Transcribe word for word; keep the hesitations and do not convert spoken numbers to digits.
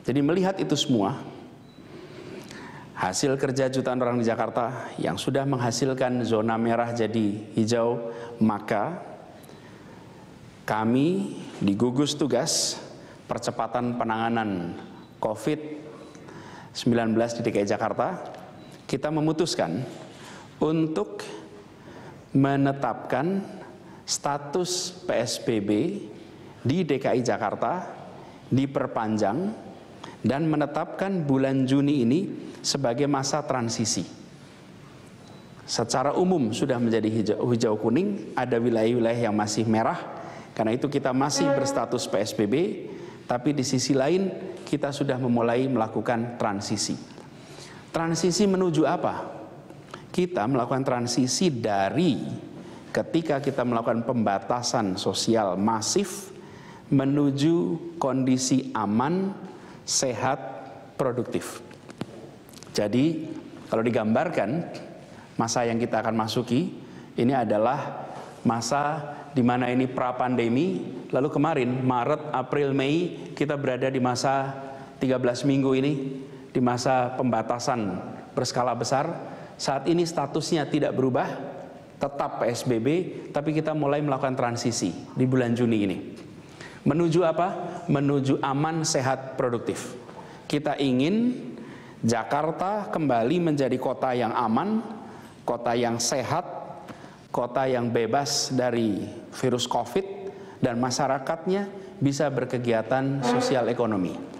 Jadi melihat itu semua, hasil kerja jutaan orang di Jakarta yang sudah menghasilkan zona merah jadi hijau, maka kami di gugus tugas percepatan penanganan COVID sembilan belas di D K I Jakarta, kita memutuskan untuk menetapkan status P S B B di D K I Jakarta diperpanjang dan menetapkan bulan Juni ini sebagai masa transisi. Secara umum sudah menjadi hijau, hijau kuning, ada wilayah-wilayah yang masih merah, karena itu kita masih berstatus P S B B, tapi di sisi lain kita sudah memulai melakukan transisi. Transisi menuju apa? Kita melakukan transisi dari ketika kita melakukan pembatasan sosial masif menuju kondisi aman, sehat, produktif. Jadi kalau digambarkan masa yang kita akan masuki ini adalah masa di mana ini pra-pandemi, lalu kemarin Maret, April, Mei kita berada di masa tiga belas minggu ini, di masa pembatasan berskala besar. Saat ini statusnya tidak berubah, tetap P S B B, tapi kita mulai melakukan transisi di bulan Juni ini. Menuju apa? Menuju aman, sehat, produktif. Kita ingin Jakarta kembali menjadi kota yang aman, kota yang sehat, kota yang bebas dari virus COVID, dan masyarakatnya bisa berkegiatan sosial ekonomi.